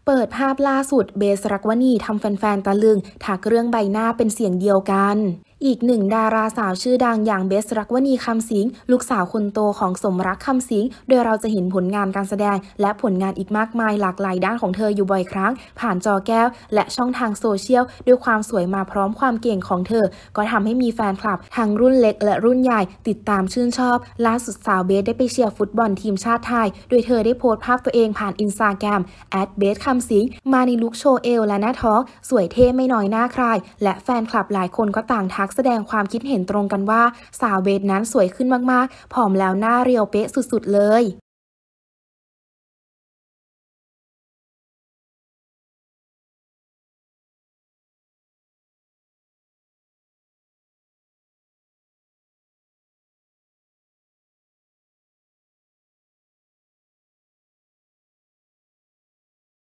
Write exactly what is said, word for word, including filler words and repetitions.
เปิดภาพล่าสุดเบสรักวณีทำแฟนๆตะลึงถักเรื่องใบหน้าเป็นเสียงเดียวกันอีกหนึ่งดาราสาวชื่อดังอย่างเบสรักวณีคำสิงลูกสาวคนโตของสมรักคำสิงโดยเราจะเห็นผลงานการแสดงและผลงานอีกมากมายหลากหลายด้านของเธออยู่บ่อยครั้งผ่านจอแก้วและช่องทางโซเชียลด้วยความสวยมาพร้อมความเก่งของเธอก็ทำให้มีแฟนคลับทั้งรุ่นเล็กและรุ่นใหญ่ติดตามชื่นชอบล่าสุดสาวเบสได้ไปเชียร์ฟุตบอลทีมชาติไทยโดยเธอได้โพสต์ภาพตัวเองผ่านอินสตาแกรมแอดเบสคำสิงมาในลุคโชว์เอวและหน้าท้องสวยเท่ไม่น้อยหน้าใครและแฟนคลับหลายคนก็ต่างทักแสดงความคิดเห็นตรงกันว่าสาวเบสนั้นสวยขึ้นมากๆผอมแล้วหน้าเรียวเป๊ะสุดๆเลย